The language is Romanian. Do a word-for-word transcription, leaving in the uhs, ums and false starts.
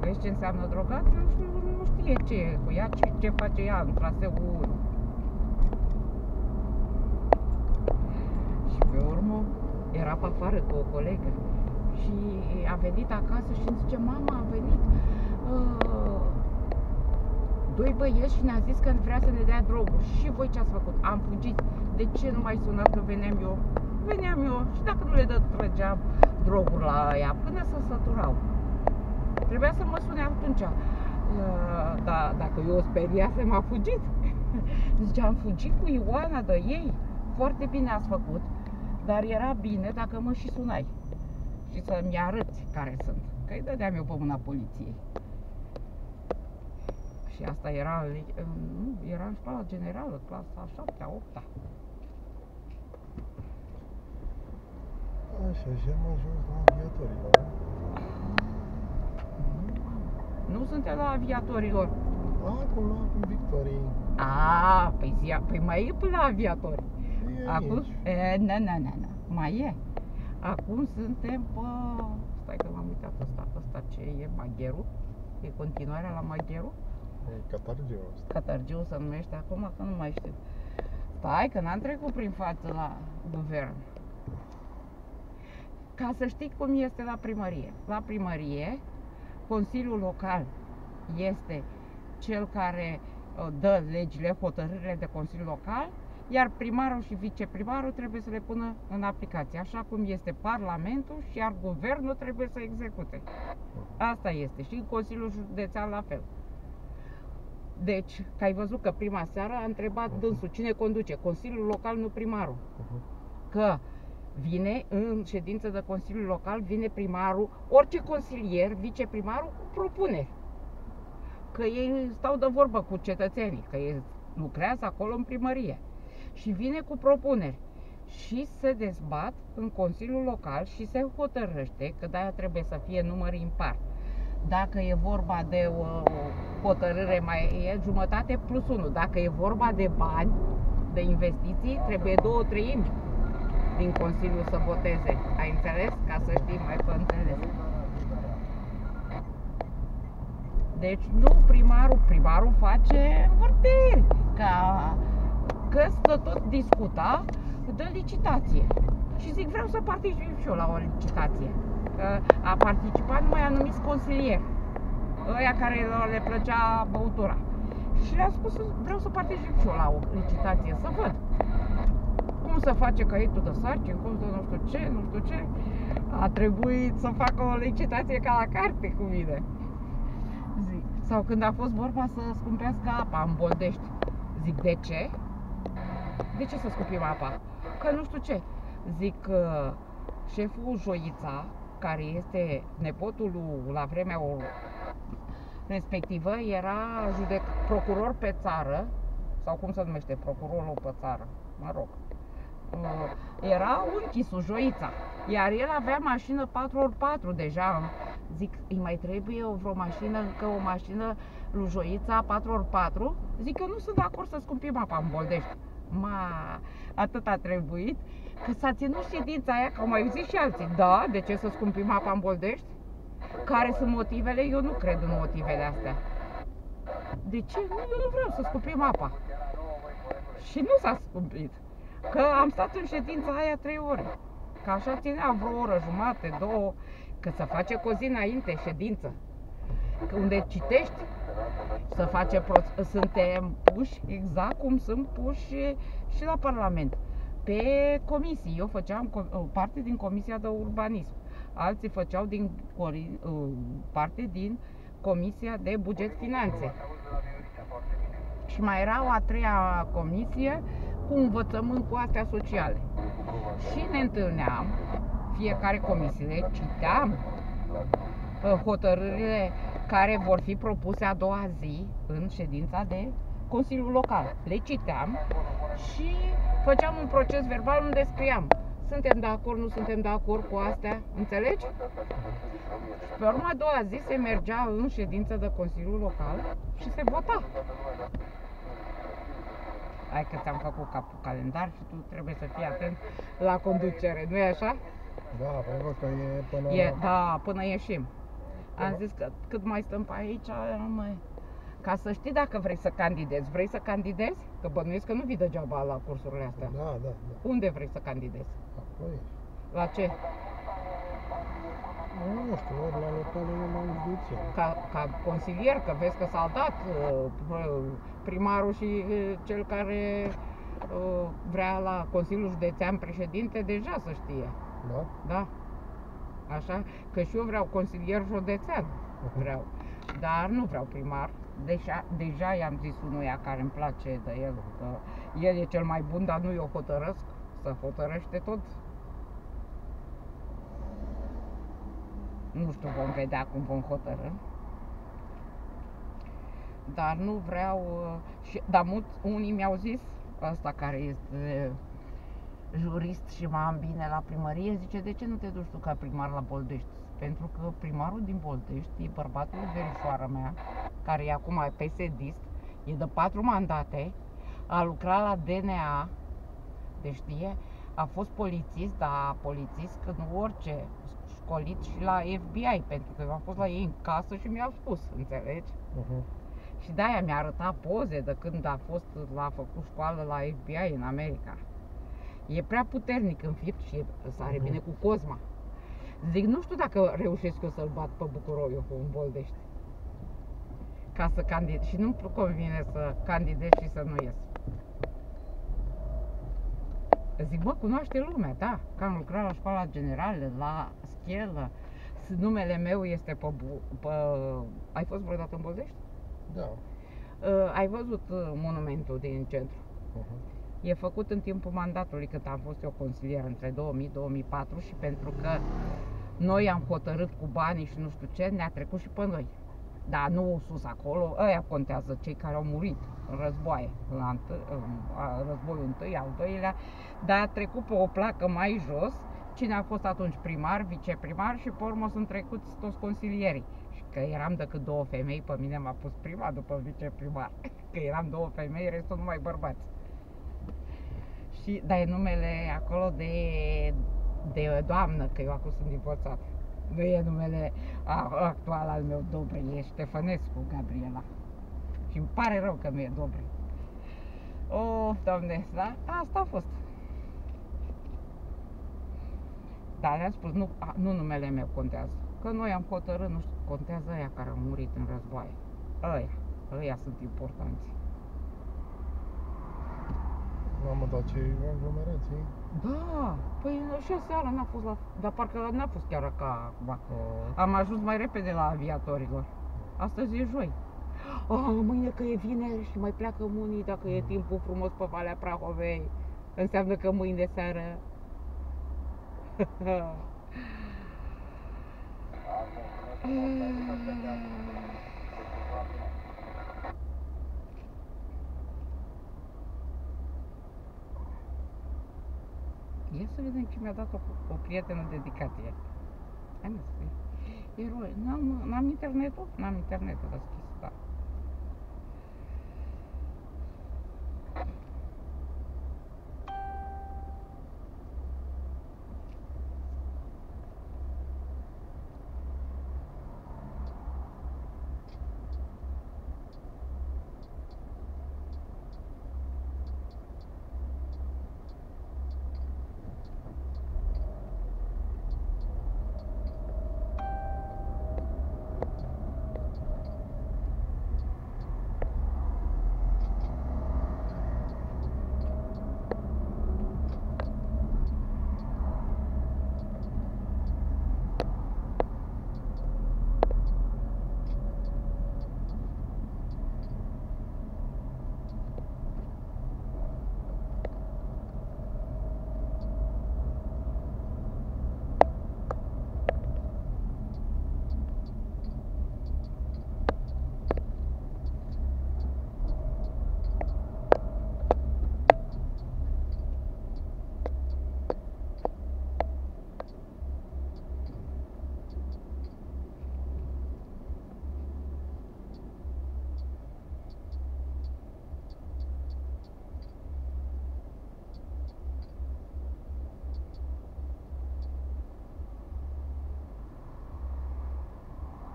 Vezi ce înseamnă drogat? Nu, nu știe ce e cu ea, ce, ce face ea în traseul unu. Și pe urmă era pe afară cu o colegă și a venit acasă și îmi zice: mama, a venit uh, doi băieți și ne-a zis că vrea să ne dea droguri. Și voi ce ați făcut? Am fugit. De ce nu mai sunat că veneam eu? Veneam eu și dacă nu le dă, trăgeam droguri la aia până să săturau. Trebuia să mă sune atunci. Uh, da, dacă eu o speriasem, a fugit. Zice, am fugit cu Ioana de ei. Foarte bine ați făcut, dar era bine dacă mă și sunai și să-mi arăți care sunt, că îi dădeam eu pe mâna poliției. Și asta era, nu, era în școala generală, clasa a șaptea, a opta. Așa, și am ajuns la aviatorilor. Nu suntem la aviatorilor. Acum, acum Victorii. A, păi, zi, păi mai e până la aviatori. E Acum, e, na, na, na, na, mai e. Acum suntem pe... Stai că m-am uitat ăsta, ăsta ce e, Magheru? E continuarea la Magheru? E Catargiu ăsta. Catargiu se numește acum, că nu mai știu. Stai că n-am trecut prin față la guvern. Ca să știi cum este la primărie. La primărie, Consiliul Local este cel care dă legile, hotărârile de Consiliu Local, iar primarul și viceprimarul trebuie să le pună în aplicație, așa cum este Parlamentul și iar Guvernul trebuie să execute. Asta este. Și în Consiliul Județean la fel. Deci, că ai văzut că prima seară a întrebat dânsul cine conduce, Consiliul Local, nu primarul. Că vine în ședință de Consiliul Local, vine primarul, orice consilier, viceprimarul cu propuneri. Că ei stau de vorbă cu cetățenii, că ei lucrează acolo în primărie. Și vine cu propuneri și se dezbat în Consiliul Local și se hotărăște, că de-aia trebuie să fie număr impar. Dacă e vorba de o hotărâre, mai e jumătate plus unu. Dacă e vorba de bani, de investiții, trebuie două treimi din Consiliu să voteze. Ai înțeles? Ca să știi mai pe înțeles. Deci nu primarul, primarul face învârtiri, ca că să tot discuta de licitație. Și zic, vreau să particip și eu la o licitație. Că a participat numai anumiți consilieri, ăia care le plăcea băutura. Și le-a spus, vreau să particip și eu la o licitație, să văd cum să face caietul de sarcini, cum să nu știu ce, nu știu ce. A trebuit să facă o licitație ca la carte cu mine. Zic. Sau când a fost vorba să scumpească apa în Boldești. Zic, de ce? De ce să scumpim apa? Că nu știu ce. Zic, șeful Joița, care este nepotul lui, la vremea respectivă, era judec procuror pe țară, sau cum se numește, procurorul pe țară, mă rog. Era unchisul Joița, iar el avea mașină patru ori patru deja. Zic, îi mai trebuie o vreo mașină, încă o mașină lui Joița patru ori patru? Zic, eu nu sunt de acord să scumpim apa în Boldești. Ma, atât a trebuit, că s-a ținut ședința aia, că au mai zis și alții. Da, de ce să scumpim apa în Boldești? Care sunt motivele? Eu nu cred în motivele astea. De ce? Eu nu vreau să scumpim apa. Și nu s-a scumpit. Că am stat în ședința aia trei ore. Că așa ținea vreo oră, jumate, două, că să face cu o zi înainte ședință. Că unde citești, să face pro- suntem puși exact cum sunt puși și la Parlament. Pe comisii. Eu făceam parte din Comisia de Urbanism. Alții făceau din parte din Comisia de Buget Finanțe. Și mai era o a treia comisie cu învățământ, cu astea sociale. Și ne întâlneam, fiecare comisie, citeam hotărârile care vor fi propuse a doua zi în ședința de Consiliul Local. Le citeam și făceam un proces verbal unde scriam: suntem de acord, nu suntem de acord cu astea, înțelegi? Și pe urma a doua zi se mergea în ședință de Consiliul Local și se vota. Hai că ți-am făcut capul calendar și tu trebuie să fii atent la conducere, nu-i așa? Da, pentru că e până... E, da, până ieșim. Am zis că cât mai stăm pe aici, mai... Ca să știi dacă vrei să candidezi. Vrei să candidezi? Că bănuiesc că nu vii degeaba la cursurile astea. Da, da, da. Unde vrei să candidezi? Apoi. La ce? Nu știu, ori la localele la județia. Ca, ca consilier, că vezi că s-au dat uh, primarul și uh, cel care uh, vrea la Consiliul Județean președinte, deja să știe. Da? Da. Așa? Că și eu vreau consilier județean. Vreau. Dar nu vreau primar. Deja, deja i-am zis unuia care îmi place de el, că el e cel mai bun, dar nu eu hotărăsc. Să hotărăște tot. Nu știu, vom vedea cum vom hotărâ. Dar nu vreau... Și, dar mulți, unii mi-au zis, ăsta care este jurist și mă am bine la primărie, zice, de ce nu te duci tu ca primar la Boldești? Pentru că primarul din Boldești e bărbatul verișoara mea, care e acum P S D-ist, e de patru mandate, a lucrat la D N A, deci știe, a fost polițist, dar polițist că nu orice, școlit și la F B I, pentru că eu am fost la ei în casă și mi-au spus, înțelegi? Uh-huh. Și de-aia mi-a arătat poze de când a fost, l-a făcut școală la F B I în America. E prea puternic în fipt și sare uh-huh. bine cu Cosma. Zic, nu știu dacă reușesc eu să-l bat pe Bucuroiu în Boldești. Ca să candidez. Și nu-mi convine să candidez și să nu ies. Zic, bă, cunoaște lumea, da, că am lucrat la școala generală, la Schelă. Numele meu este pe, pe... Ai fost vreodată în Boldești? Da. Uh, ai văzut uh, monumentul din centru? Uh-huh. E făcut în timpul mandatului, cât am fost eu consilier, între două mii - două mii patru, și pentru că noi am hotărât cu banii și nu știu ce, ne-a trecut și pe noi. Dar nu sus acolo, ăia contează, cei care au murit în războaie, la întâi, în războiul întâi, al doilea, dar a trecut pe o placă mai jos cine a fost atunci primar, viceprimar și pe urmă sunt trecuți toți consilierii. Și că eram decât două femei, pe mine m-a pus prima după viceprimar, că eram două femei, restul numai bărbați. Și, dar e numele acolo de, de doamnă, că eu acum sunt divorțat. Nu e numele actual al meu, Dobri, e Ștefănescu Gabriela. Și îmi pare rău că nu e Dobri. Oh, Doamne, da? Asta a fost. Dar le-am spus, nu, nu numele meu contează. Că noi am hotărât, nu știu, contează aia care au murit în războaie. Ăia, ăia sunt importanți. Mamă, dar ce aglomerații? Da, păi și aseară n-a fost la... Dar parcă n-a fost chiar ca acum. Uh. Am ajuns mai repede la aviatorilor. Astăzi e joi. Oh, mâine că e vineri și mai pleacă unii, dacă e timpul frumos pe Valea Prahovei. Înseamnă că mâine seară... Ia să vedem ce mi-a dat o, o prietenă dedicație. Hai mă, spui. Eroi, n-am, n-am internetul? N-am internetul deschis, da.